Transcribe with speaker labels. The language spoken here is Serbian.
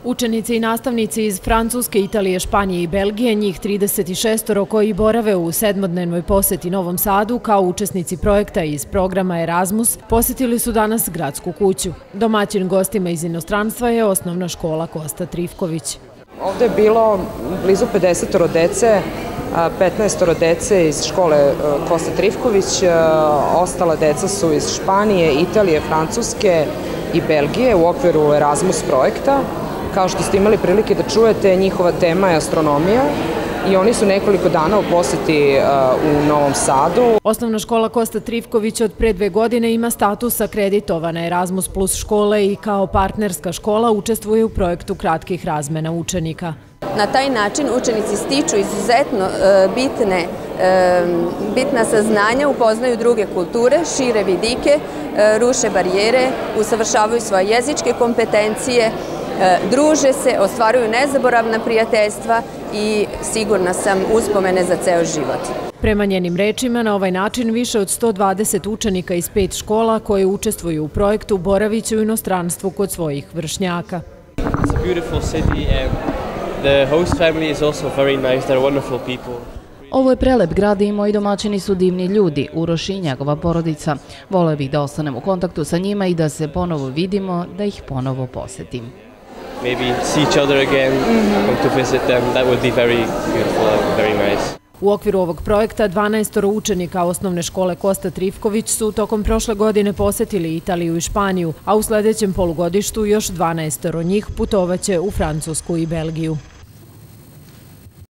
Speaker 1: Učenici i nastavnici iz Francuske, Italije, Španije i Belgije, njih 36 koji borave u sedmodnevnoj poseti Novom Sadu kao učesnici projekta iz programa Erasmus, posjetili su danas gradsku kuću. Domaćin gostima iz inostranstva je osnovna škola Kosta Trifković.
Speaker 2: Ovde je bilo blizu 50 dece, 15 dece iz škole Kosta Trifković, ostala deca su iz Španije, Italije, Francuske i Belgije u okviru Erasmus projekta. Kao što ste imali prilike da čujete, njihova tema je astronomija i oni su nekoliko dana u poseti u Novom Sadu.
Speaker 1: Osnovna škola Kosta Trifković od pre 2 godine ima status akreditovane Erasmus Plus škole i kao partnerska škola učestvuje u projektu kratkih razmena učenika.
Speaker 3: Na taj način učenici stiču izuzetno bitna saznanja, upoznaju druge kulture, šire vidike, ruše barijere, usavršavaju svoje jezičke kompetencije, druže se, ostvaruju nezaboravna prijateljstva i sigurna sam uspomene za ceo život.
Speaker 1: Prema njenim rečima, na ovaj način više od 120 učenika iz 5 škola koje učestvuju u projektu boraviće u inostranstvu kod svojih vršnjaka.
Speaker 4: It's a beautiful city. The host family is also very nice. They're wonderful people.
Speaker 5: Ovo je prelep grad i moji domaćini su divni ljudi, Uroš i njegova porodica. Voleo bih da ostanem u kontaktu sa njima i da se ponovo vidimo, da ih ponovo posetim.
Speaker 4: Maybe see each other again, come to visit them. That would be very beautiful and very nice.
Speaker 1: U okviru ovog projekta 12 učenika osnovne škole Kosta Trifković su tokom prošle godine posetili Italiju i Španiju, a u sledećem polugodištu još 12 njih putovaće u Francusku i Belgiju.